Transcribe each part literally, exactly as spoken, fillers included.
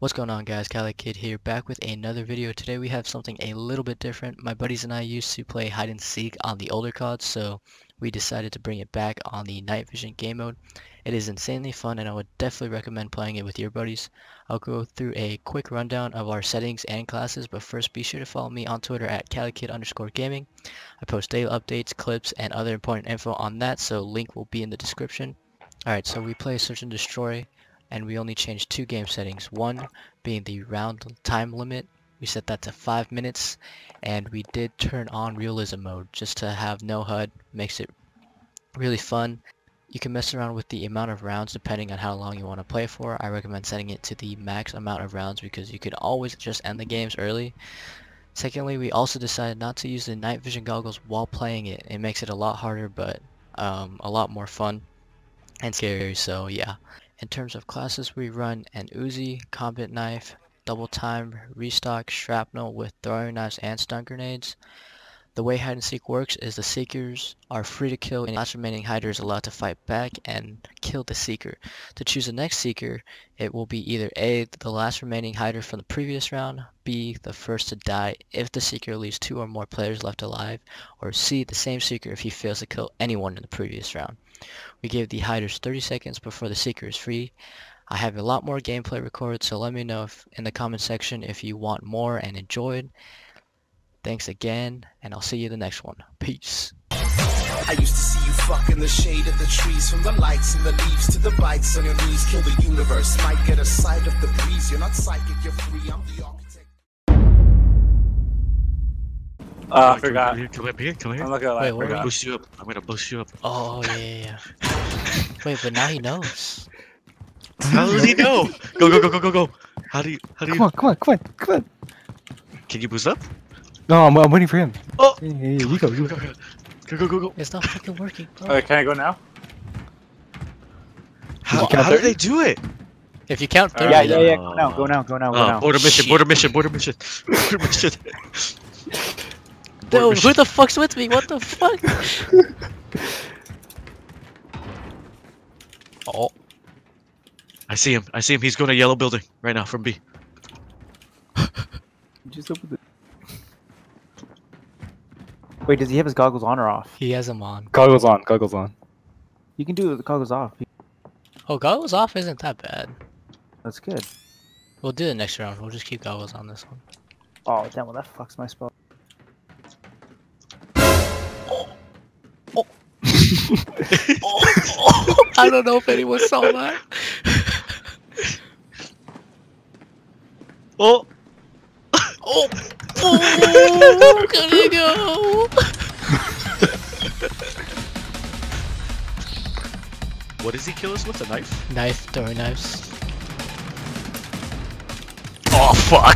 What's going on, guys? CaliKid here, back with another video. Today we have something a little bit different. My buddies and I used to play hide and seek on the older C O Ds, so we decided to bring it back on the night vision game mode. It is insanely fun and I would definitely recommend playing it with your buddies. I'll go through a quick rundown of our settings and classes, but first be sure to follow me on Twitter at CaliKid underscore gaming. I post daily updates, clips, and other important info on that, so link will be in the description. Alright, so we play Search and Destroy, and we only changed two game settings. One being the round time limit. We set that to five minutes, and we did turn on realism mode just to have no H U D. Makes it really fun. You can mess around with the amount of rounds depending on how long you want to play for. I recommend setting it to the max amount of rounds because you could always just end the games early. Secondly, we also decided not to use the night vision goggles while playing it. It makes it a lot harder, but um, a lot more fun and scary, so yeah. In terms of classes, we run an Uzi, combat knife, double time, restock, shrapnel with throwing knives and stun grenades. The way hide and seek works is the seekers are free to kill, and the last remaining hider is allowed to fight back and kill the seeker. To choose the next seeker, it will be either A, the last remaining hider from the previous round, B, the first to die if the seeker leaves two or more players left alive, or C, the same seeker if he fails to kill anyone in the previous round. We gave the hiders thirty seconds before the seeker is free. I have a lot more gameplay recorded, so let me know if, in the comment section if you want more and enjoyed. Thanks again, and I'll see you in the next one. Peace. I used to see you fuck in the shade of the trees, from the lights and the leaves to the bites on your knees. Kill the universe, might get a sight of the breeze. You're not psychic, you're free. I'm the architect. Uh, I forgot. Come here, come up here, come here. I'm not gonna lie. Wait, I what? I'm gonna forgot. boost you up. I'm gonna boost you up. Oh, yeah, yeah, yeah. Wait, but now he knows. How does he know? Go, go, go, go, go, go. How do you, how do you? Come on, come on, come on, come on. Can you boost up? No, I'm, I'm waiting for him. Oh! Hey, hey, you go, you Go, go. go, go, go, go, go. It's not fucking working, bro. Okay, can I go now? How, count how do thirty? they do it? If you count thirty, Yeah, Yeah, yeah, yeah. Go now, go now, go now, go Uh, now. border mission, Shit. border mission, border mission, border mission. Border Dude, mission. who the fuck's with me? What the fuck? Oh, I see him. I see him. He's going to yellow building right now from B. Just open the... Wait, does he have his goggles on or off? he has them on. Goggles on, goggles on. You can do it with the goggles off. Oh, goggles off isn't that bad. That's good. We'll do it next round. We'll just keep goggles on this one. Oh, damn, well, that fucks my spell. Oh, I don't know if anyone saw that. Oh! Oh, oh, gotta go. What does he kill us with? A knife? Knife, throwing knives. Oh, fuck!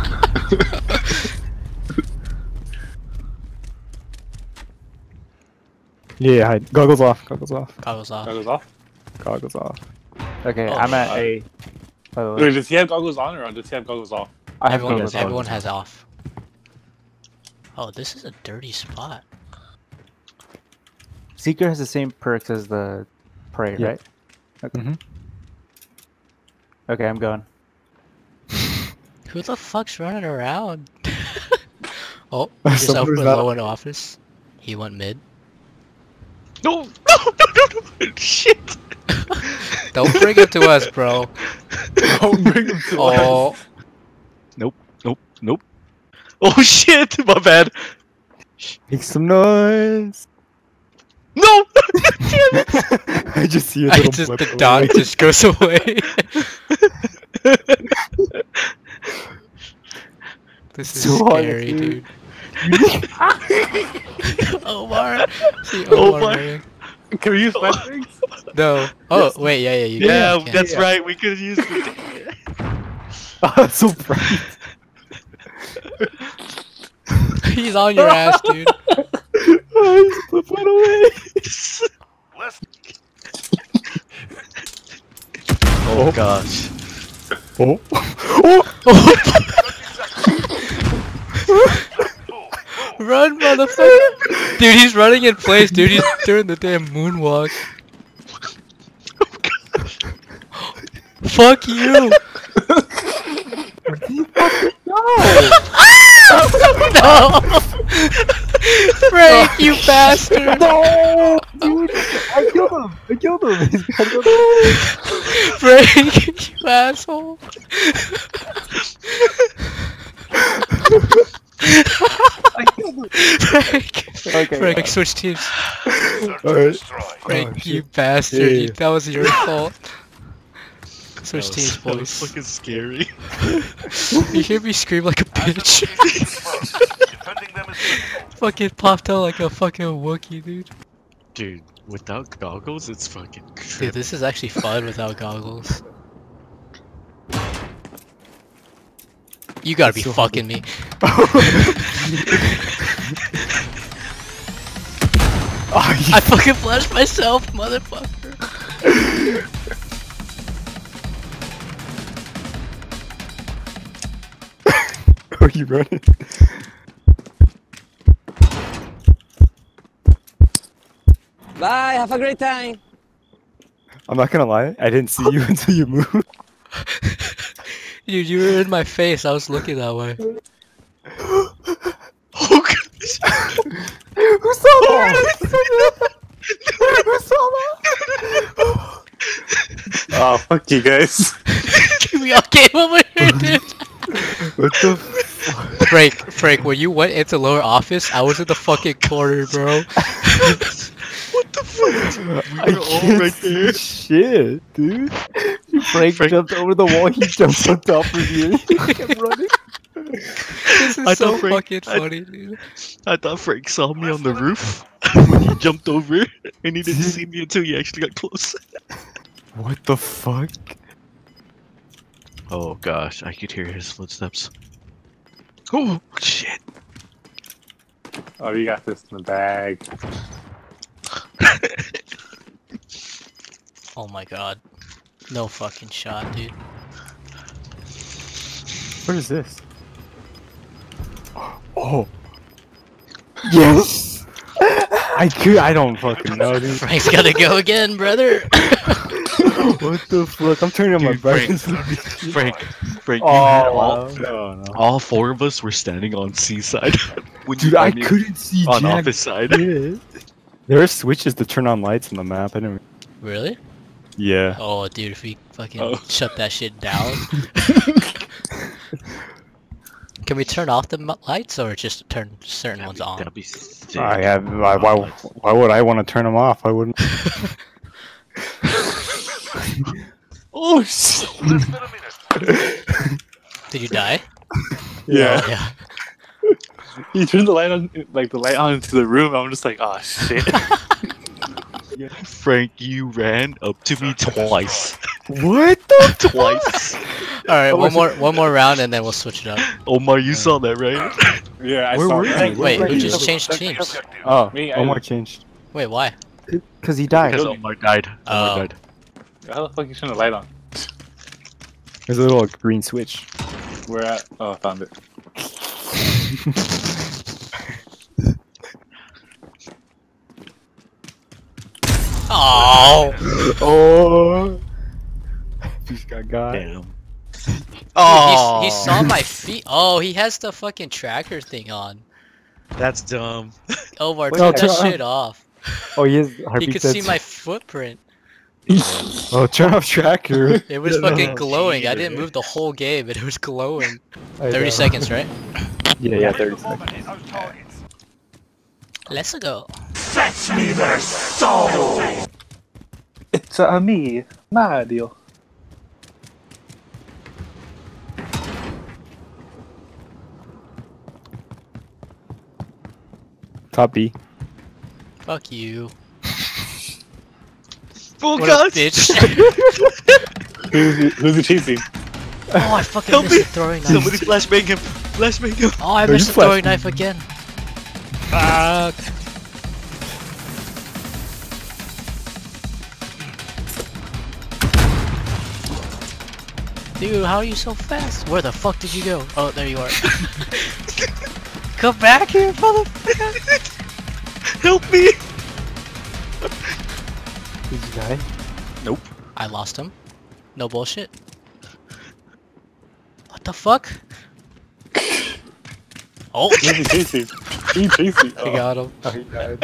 Yeah, hide. Goggles off, goggles off, Goggles off. Goggles off. goggles off. Okay, Oh, I'm at uh, A. By the way, Wait, does he have goggles on or does he have goggles off? I have Everyone, goggles off. everyone has off. Oh, this is a dirty spot. Seeker has the same perks as the Prey, Yeah. right? Okay. Mhm. Okay, I'm going. Who the fuck's running around? Oh, he just Someone's opened not- low in office. He went mid. No! No! No! No! No! Shit! Don't bring it to us, bro. Don't bring him to us. Oh, Nope. Nope. Nope. Oh shit! My bad. Make some noise. No! I just see a I little just blip the away. dot just goes away. This is So hard, scary, dude. dude. Omar, see Omar. Omar. running. Can we use flash rings? No. Oh wait, yeah, yeah, you Yeah, can. you can. that's right. We could use it. Oh, it's so bright. He's on your ass, dude. I just flip one away. Oh gosh. Oh. Oh. Run, motherfucker! Dude, he's running in place, dude. He's doing the damn moonwalk. Fuck you! Frank, you bastard! No, dude, I killed him. I killed him. He's I killed him. Frank, you asshole! I killed him. Frank, Okay. Frank, switch teams. Alright. Frank, Oh, you shit. bastard! Yeah, You- yeah. That was your fault. Switch That teams, was, that was boys. fucking scary. You hear me scream like a bitch? Fucking popped out like a fucking Wookiee, dude. Dude, without goggles, it's fucking Dude, trippy. this is actually fun without goggles. You gotta be so fucking me. Oh, I fucking flashed myself, motherfucker. are you running? Bye, have a great time. I'm not gonna lie. I didn't see you until you moved. Dude, you were in my face. I was looking that way. Oh god! Who saw that? Who saw that? Oh, fuck you guys. We all came over here, dude. What the? Frank, Frank, when you went into lower office, I was in the fucking corner, bro. What the fuck? We I were all can't right see there. shit, dude. Frank, Frank- jumped over the wall. He jumped on top of you. He kept running. This is I so thought Frank- fucking I- funny, dude. I thought Frank saw me on the roof when he jumped over, and he didn't see me until he actually got close. What the fuck? Oh gosh, I could hear his footsteps. Oh shit! Oh, you got this in the bag. Oh my god. No fucking shot, dude. What is this? Oh. Yes. I could. I don't fucking know, dude. Frank's gotta go again, brother. What the fuck? I'm turning on my Dude, Frank, brightness. Frank, Frank, you Oh, had all, wow. Oh, no. all four of us were standing on C side. when you Dude, I found me couldn't see on Jack. office side. shit. There are switches to turn on lights on the map. I didn't. Really? Yeah. Oh, dude, if we fucking Oh. shut that shit down. Can we turn off the m- lights or just turn certain ones on? That'd be sick. I have. Why, why? Why would I want to turn them off? I wouldn't. Oh, shit. Did you die? Yeah. Oh, yeah. You turned the light on, like the light on into the room. I'm just like, oh shit. Frank, you ran up to me twice. What the? Twice. All right, Oh, one was more, one more round, and then we'll switch it up. Omar, you saw that, right? Yeah, I Where saw were that. you? Wait, Where who were just you? changed teams? Oh, Me, I- Omar changed. Wait, why? Cause he died. Because Omar died. Omar Oh. died. How the fuck you turn the light on? There's a little green switch. Where at? Oh, I found it. Oh. Oh. Just got got. Damn. He, Oh, he saw my feet. Oh, he has the fucking tracker thing on. that's dumb. Omar, Wait, no, turn that turn- shit off. Oh, he has He heartbeat could see sensor. my footprint. Oh, turn off tracker. It was Yeah, fucking no, glowing. I cheater. didn't move the whole game, and it was glowing. I thirty know. seconds, right? Yeah, yeah, thirty seconds. Let's go. It's uh, me, Mario. Top B. Fuck you. Oh What god! a bitch. Who's, who's the cheese team? Oh, I fucking Help missed me! the throwing knife. Somebody flashbang him! Flashbang him! Oh, I No, missed you the throwing flashed knife again. Fuck. Dude, how are you so fast? Where the fuck did you go? Oh, there you are. Come back here, motherfucker! Help me! Did you die? I lost him. No bullshit. What the fuck? Oh, Who's the cheese team? He chased me. I Oh. got him. Oh, he died.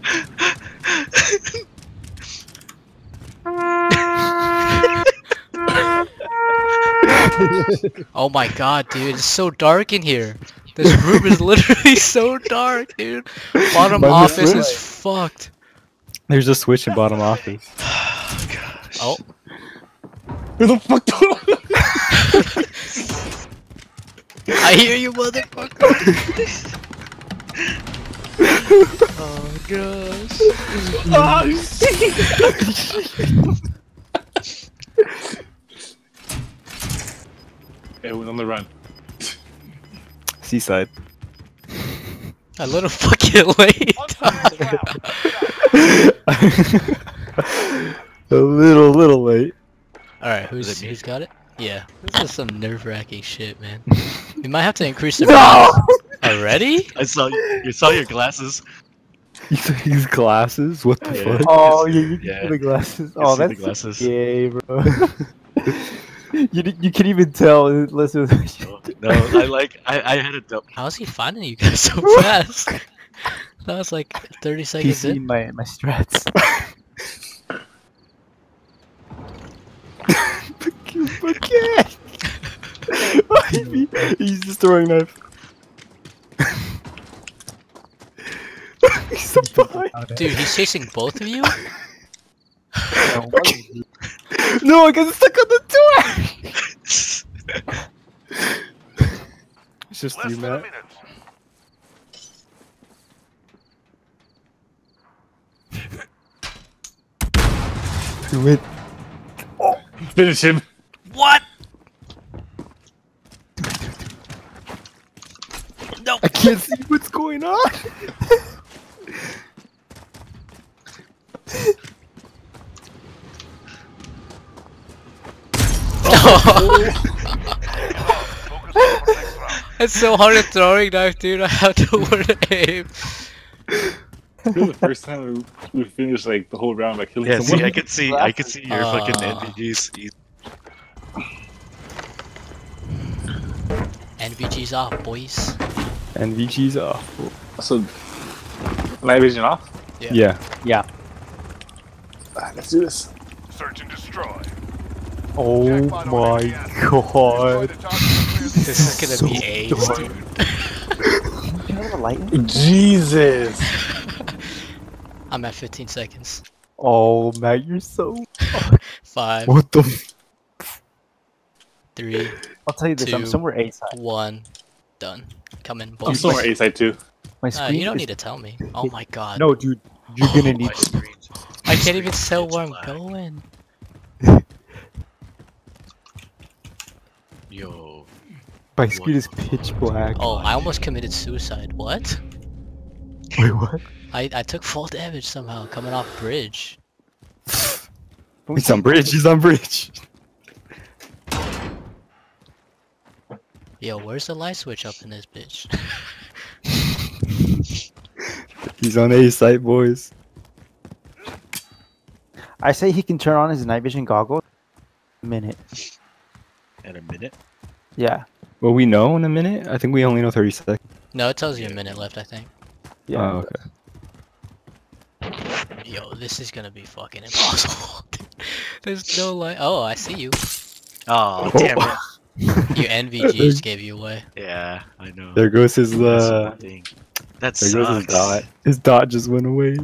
Oh my god, dude, it's so dark in here. This room is literally so dark, dude. Bottom Mine was office is lit. fucked. There's a switch in bottom office. Oh, Who the fuck? I hear you, motherfucker. Oh gosh. Everyone on the run. Seaside. A little fucking late. A little, little late. Alright, who's Is it me? who's got it? Yeah. This is some nerve-wracking shit, man. We might have to increase the No! Already? I saw you, you saw your glasses. These glasses? What the Yeah. fuck? Oh, yeah, you can Yeah. see the glasses. You Oh, see the that's glasses. gay, bro. you di- you can even tell unless it was. No, I like I, I had a dump. How's he finding you guys so fast? That was like thirty He's seconds seen in. my my strats. Okay. He's just throwing knife. He's so behind. Dude, he's chasing both of you? No, I got stuck on the door. It's just you, Matt. Do it. Finish him. What? No. I can't see what's going on. It's so hard at throwing knife, dude. I have to learn to aim. This is the first time we, we finished like the whole round by killing Yeah, see, someone. I could see I could see your fucking Ah. N V Gs. You- N V G's off, boys. And V G's off. So, night vision off. Yeah. Yeah. Yeah. Alright, let's do this. Search and destroy. Oh Jackpot my already has. Destroy god. the target. This is gonna be So AIDS, dark. dude. Can you have a light? Jesus. I'm at fifteen seconds. Oh, Matt, you're so. Five, What the? F three, I'll tell you this. I'm Two. somewhere A side. one. Done. Come in, I'm boys. somewhere A side too. My Uh, screen. you don't is- need to tell me. Oh my god. No, dude. You're gonna need. my screen's- I my can't even screen's tell pitch where I'm black. going. Yo, My screen is pitch black. Oh, I almost committed suicide. What? Wait, what? I, I took full damage somehow coming off bridge. He's on bridge. He's on bridge. Yo, where's the light switch up in this bitch? He's on A site, boys. I say he can turn on his night vision goggles. A minute. in a minute. Yeah. Will we know in a minute? I think we only know thirty seconds. No, it tells you a minute left, I think. Yeah. Oh, okay. Yo, this is gonna be fucking impossible. There's no light. Oh, I see you. Oh, damn it. Your N V Gs gave you away. Yeah, I know. There goes his That's uh. the thing. That There goes his sucks. dot. His dot just went away.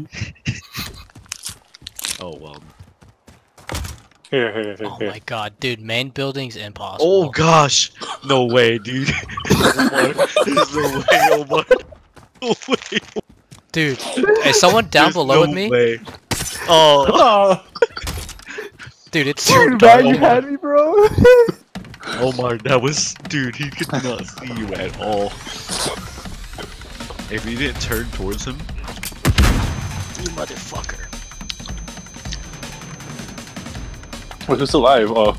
Oh well. Here, here, here, Oh here. my god, dude, main building's impossible. Oh gosh! No way, dude. Omar. There's no way, Omar. No way. Dude, is someone down There's below no with me? way. Oh, Oh, Dude, it's so Dude, dark. Matt, you had me, bro. Omar, that was, dude. He could not see you at all. If you didn't turn towards him, You motherfucker. wait, who's alive? Oh,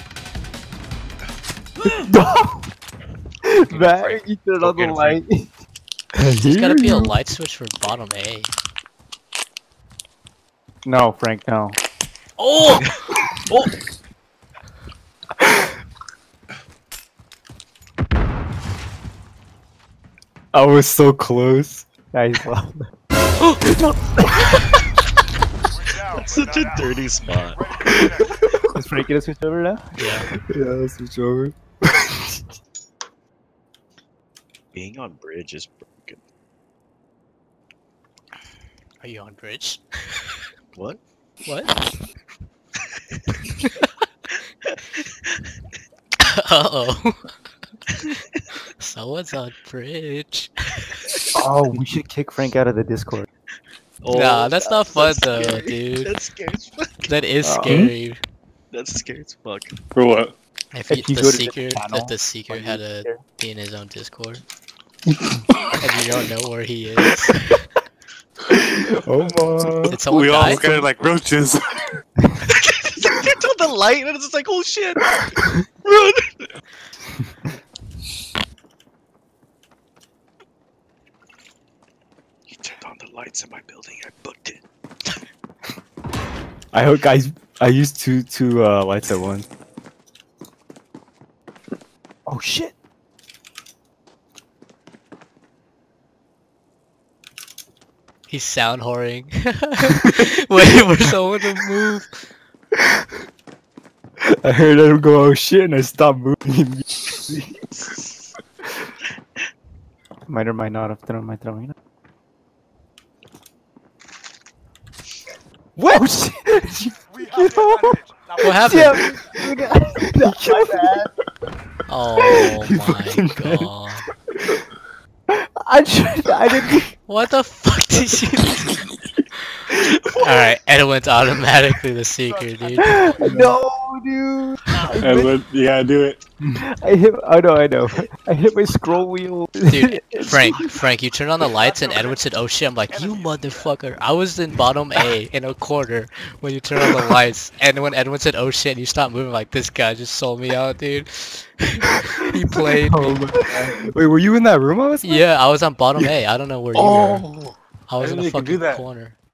Matt, you turned on the Fucking light. There's gotta be a light switch for bottom A. No, Frank, no. Oh! Oh! I was so close. Guys, well, We're down, That's but such a not out. dirty spot. is Frank gonna switch over now? Yeah. Yeah, let's switch over. Being on bridge is broken. Are you on bridge? What? What? Uh-oh. Someone's on bridge. Oh, we should kick Frank out of the Discord. Nah, that's not fun though, scary. dude. That's scary as fuck. That is Oh. scary. That's scary as fuck. For what? If, If you, you the go to the secret, channel, if the secret when had you to share- be in his own Discord, and you don't know where he is, Oh my. did someone we all die? look at it like roaches. It's like they told the light and it's just like, oh shit! Run! You turned on the lights in my building, I booked it. I hope guys. I used two two uh, lights at once. Oh shit. He's sound whoring. Waiting for someone to move. I heard him go, oh shit, and I stopped moving. Might or might not have thrown my throwing. What? Oh shit! We have the advantage. Now What happened? Yeah, Oh You my fucking dead. god. I tried, I didn't. What the fuck did you do? Alright, Edwin's automatically the seeker, dude. No, dude. And then you gotta do it. I hit. Oh no, I know. I hit my scroll wheel. Dude, Frank, Frank, you turned on the lights and Edwin said, oh shit. I'm like, you motherfucker. I was in bottom A in a corner when you turned on the lights. And when Edwin said, oh shit, and you stopped moving, like, this guy just sold me out, dude. He played Oh me. my God. Wait, were you in that room I was in? Yeah, I was on bottom A. I don't know where you were. Oh, I was I in didn't a know you could do fucking that. corner.